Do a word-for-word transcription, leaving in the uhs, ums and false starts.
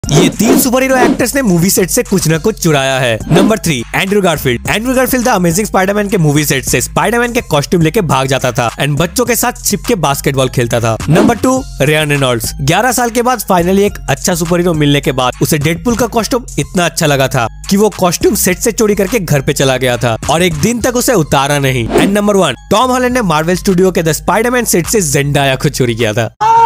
ये तीन super hero actors ने मूवी सेट से कुछ न कुछ चुराया है। Number three, Andrew Garfield. Andrew Garfield the amazing Spiderman के मूवी सेट से स्पाइडरमैन के कॉस्ट्यूम लेके भाग जाता था एंड बच्चों के साथ छिप के बास्केटबॉल खेलता था। Number two, Ryan Reynolds. ग्यारह साल के बाद फाइनली एक अच्छा सुपर हीरो मिलने के बाद उसे डेडपूल का कॉस्ट्यूम इतना अच्छा लगा था कि वो कॉस्ट्यूम सेट से चोरी करके घर पे चला गया था और एक दिन तक उसे उतारा नहीं। And number one, Tom Holland ने मार्वल स्टूडियो के द स्पाइडरमैन सेट से जेंडाया को चोरी किया था।